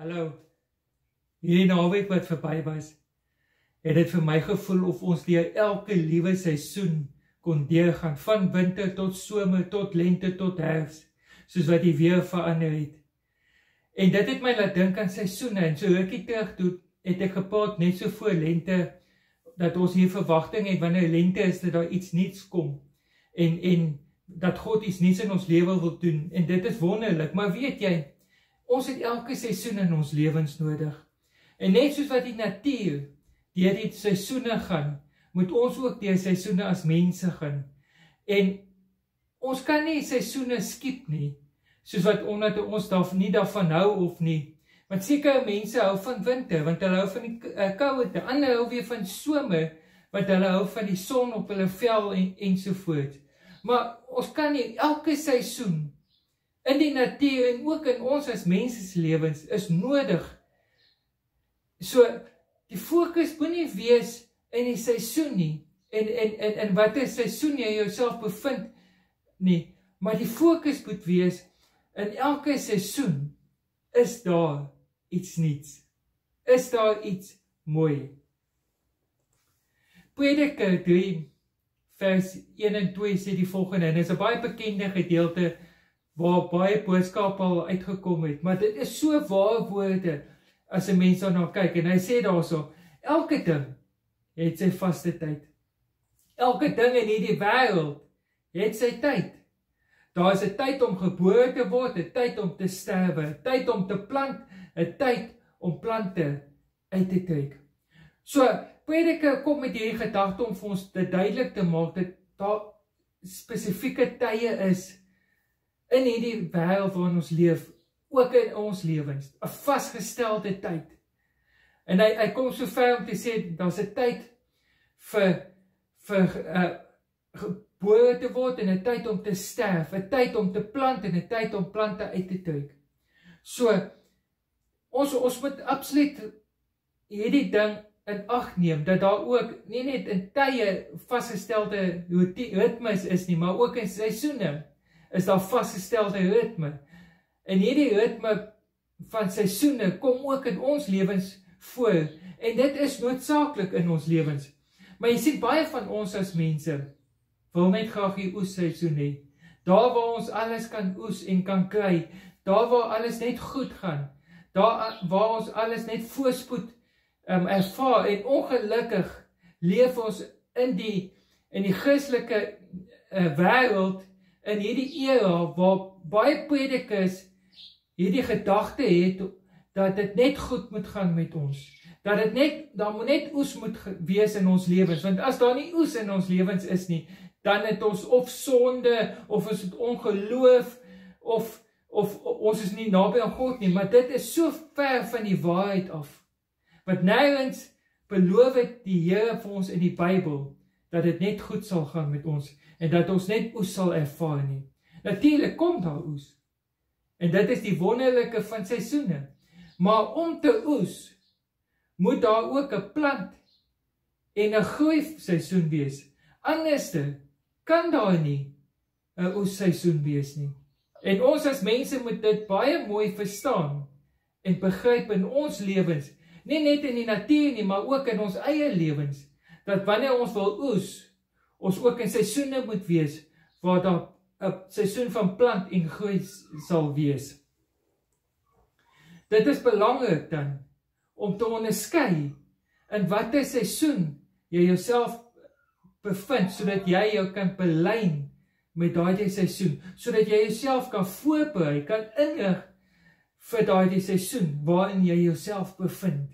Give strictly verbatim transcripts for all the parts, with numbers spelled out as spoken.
Hallo, hierdie naweek wat verby was, het dit vir my gevoel of ons deur elke liewe seisoen kon deurgaan, van winter tot somer, tot lente, tot herfst, soos wat die weer verander het. En dit het my laat dink aan seisoene, en so rukkie terug toe, het ek gepraat net so voor lente, dat ons hier verwagting het, wanneer lente is, dat daar iets niets kom, en, en dat God iets niets in ons lewe wil doen, en dit is wonderlik, maar weet jy, ons het elke seisoen in ons lewens nodig, en net soos wat die natuur, deur die seisoene gaan, moet ons ook deur seisoene as mense gaan, en ons kan nie seisoene skiep nie, soos wat omdat ons daar nie daarvan hou of nie, want sekere mense hou van winter, want hulle hou van die uh, koude, ander hou weer van somer, want hulle hou van die son op hulle vel en, ensovoort. Maar ons kan nie, elke seisoen, in die natuur en ook in ons as mensenslewens, is nodig. So, die fokus moet nie wees in die seisoen nie, en, en, en, en wat is seisoen jy jouself bevind nie, maar die fokus moet wees, in elke seisoen, is daar iets niets, is daar iets mooi. Prediker drie, vers een en twee sê die volgende, en dit is 'n baie bekende gedeelte, waar baie boodskap al uitgekom het, maar dit is so waar woorde, as 'n mens daarna kyk, en hy sê daarso, elke ding het sy vaste tyd. Elke ding in hierdie wêreld het sy tyd. Daar is 'n tyd om gebore te word, 'n tyd om te sterwe, 'n tyd om te plant, 'n tyd om plante uit te trek. So, Prediker kom met hierdie gedagte om vir ons dit duidelik te maak, dat daar spesifieke tye is, in hierdie wêreld waarin ons leef, ook in ons lewens, 'n vasgestelde tyd. En hy, hy kom so ver om te sê, daar's 'n tyd vir, vir uh, gebore te word, en 'n tyd om te sterf, 'n tyd om te plant, en 'n tyd om plante uit te trek. So, ons, ons moet absoluut hierdie ding in ag neem, dat daar ook, nie net in tye vasgestelde ritmes is nie, maar ook in seisoene, is daar vasgestelde ritme. En hierdie ritme van seisoene kom ook in ons lewens voor, en dit is noodsaaklik in ons lewens. Maar jy sien, baie van ons as mense, wil net graag die oesseisoen hê. Daar waar ons alles kan oes en kan kry, daar waar alles net goed gaan, daar waar ons alles net voorspoed um, ervaar, en ongelukkig leef ons in die, in die Christelike uh, wêreld, in hierdie era, waar baie predikers hierdie gedagte het, dat dit net goed moet gaan met ons, dat dit net, daar moet net oes moet wees in ons lewens, want as daar nie oes in ons lewens is nie, dan het ons of sonde, of ons het ongeloof, of, of ons is nie naby aan God nie, maar dit is so ver van die waarheid af, want nêrens beloof het die Here vir ons in die Bybel, dat dit net goed sal gaan met ons, en dat ons net oes sal ervaar nie. Natuurlik kom daar oes, en dit is die wonderlike van seisoene, maar om te oes, moet daar ook 'n plant, en 'n groeiseisoen wees, anderste kan daar nie 'n oesseisoen wees nie. En ons as mense moet dit baie mooi verstaan, en begryp in ons lewens, nie net in die natuur nie, maar ook in ons eie lewens, dat wanneer ons wil oes, ons ook in seisoene moet wees, waar daar 'n seisoen van plant en groei sal wees. Dit is belangrik dan, om te onderskei, in watter seisoen jy jouself bevind, sodat jy jou kan belyn met daardie seisoen, sodat jy jouself kan voorberei, kan inrig vir daardie seisoen, waarin jy jouself bevind.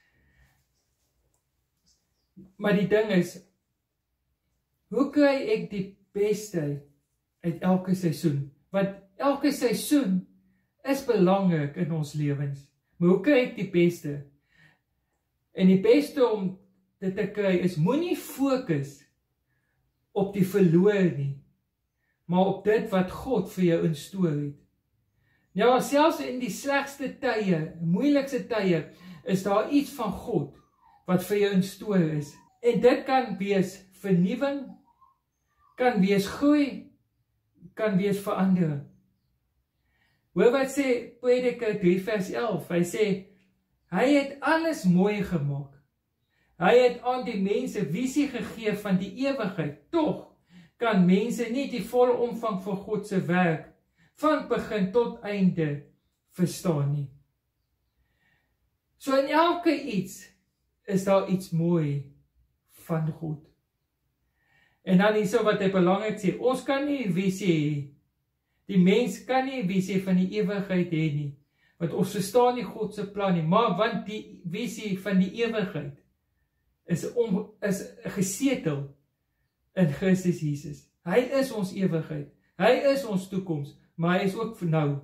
Maar die ding is, hoe kry ek die beste uit elke seisoen? Want elke seisoen is belangrik in ons lewens. Maar hoe kry ek die beste? En die beste om dit te kry is, moenie fokus op die verloor nie, maar op dit wat God vir jou instoor het. Ja, selfs in die slegste tye, moeilikste tye, is daar iets van God wat vir jou instoor is. En dit kan wees vernuwing, kan wees groei, kan wees verandering. Hoor wat sê Prediker drie vers elf, hy sê, hy het alles mooi gemaak. Hy het aan die mense visie gegee van die ewigheid, tog kan mense nie die volle omvang van God se werk, van begin tot einde, verstaan nie. So in elke iets, is daar iets mooi van God. En dan hierso wat hy belangrik sê, ons kan nie visie hê, die mens kan nie visie van die ewigheid hê nie, want ons verstaan nie God se plan nie, maar want die visie van die ewigheid, is, om, is gesetel in Christus Jesus. Hy is ons ewigheid, hy is ons toekoms, maar hy is ook vir nou.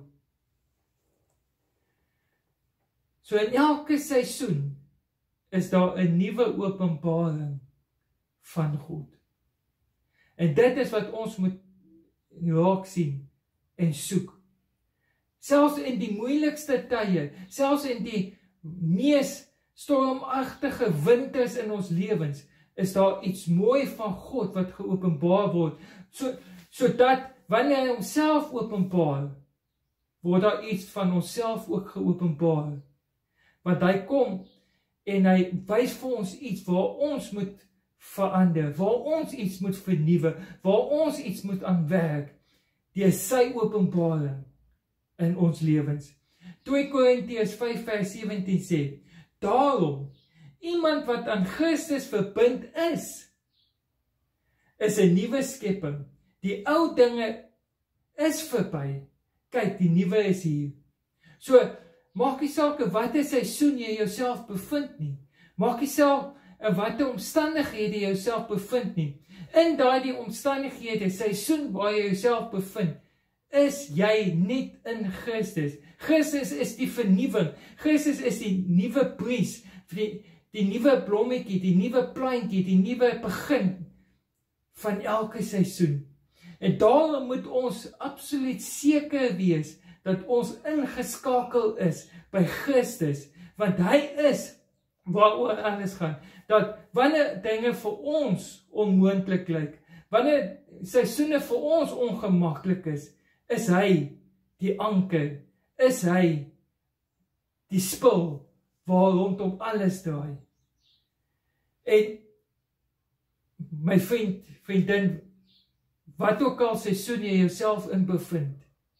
So in elke seisoen is daar 'n nuwe openbaring van God. En dit is wat ons moet raak sien en soek. Selfs in die moeilikste tye, selfs in die mees stormagtige winters in ons lewens, is daar iets mooi van God wat geopenbaar word, so, sodat wanneer hy homself openbaar, word daar iets van onsself ook geopenbaar. Want hy kom en hy wys vir ons iets waar ons moet verander, waar ons iets moet vernuwe, waar ons iets moet aanwerk, deur sy openbaring in ons lewens. twee Korintiërs vyf vers sewentien sê, daarom, iemand wat aan Christus verbind is, is 'n nuwe skepping. Die ou dinge is verby. Kyk, die nuwe is hier. So, maak nie saak in watter seisoen jy jouself bevind nie. Maak nie saak in watter omstandighede jy jouself bevind nie. In daardie omstandighede, seisoen waar jy jouself bevind, is jy net in Christus. Christus is die vernuwing. Christus is die nuwe bries, die, die nuwe blommetjie, die nuwe plantjie, die nuwe begin van elke seisoen. En daarom moet ons absoluut seker wees dat ons ingeskakel is by Christus, want hy is waaroor alles gaan. Dat wanneer dinge vir ons onmoontlik lyk, wanneer seisoene vir ons ongemaklik is, is hy die anker, is hy die spil waar rondom alles draai. En my vriend, vriendin, wat ook al seisoen jy jouself in bevind,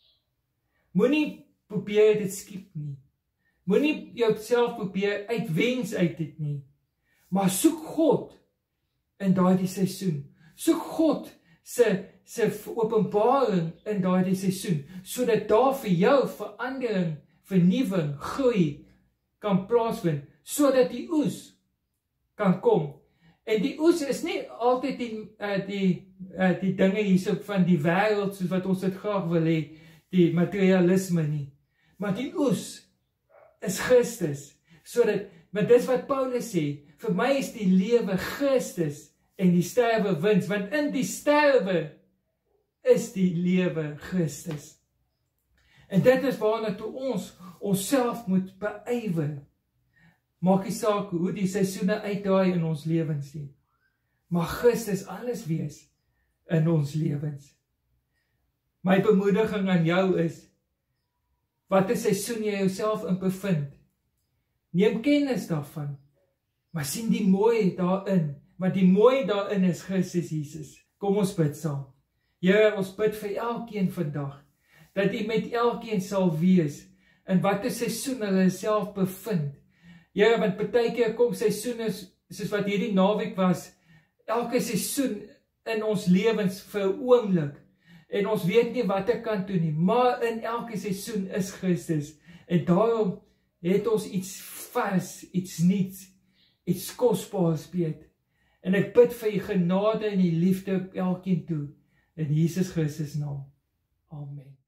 moenie probeer dit skiep nie. Moenie jouself probeer uitwens uit dit nie. Maar soek God in daardie seisoen. Soek God se se openbaring in daardie seisoen, sodat daar vir jou verandering, vernuwing, groei kan plaasvind, sodat die oes kan kom. En die oes is nie altyd die uh, die uh, die dinge hierso van die wêreld soos wat ons dit graag wil hê, die materialisme nie. Maar die oes is Christus, sodat, maar dis wat Paulus sê, vir my is die lewe Christus en die sterwe wins, want in die sterwe is die lewe Christus. En dit is waarna toe ons onsself moet beywer. Maak nie saak hoe die seisoene uitdraai in ons lewens nie, maar Christus alles wees in ons lewens. My bemoediging aan jou is, wat 'n seisoen jy jouself in bevind, neem kennis daarvan, maar sien die mooi daarin, want die mooi daarin is Christus Jesus. Kom ons bid saam. Here, ons bid vir elkeen vandag, dat U met elkeen sal wees, in watter seisoen hulle self bevind. Here, want partykeer kom seisoene, soos wat hierdie naweek was, elke seisoen in ons lewens vir 'n oomblik, en ons weet nie wat ek kan doen nie, maar in elke seisoen is Christus, en daarom het ons iets vars, iets nuuts, iets kosbaars weet. En ek bid vir U genade en U liefde op elkeen toe, in Jesus Christus naam. Amen.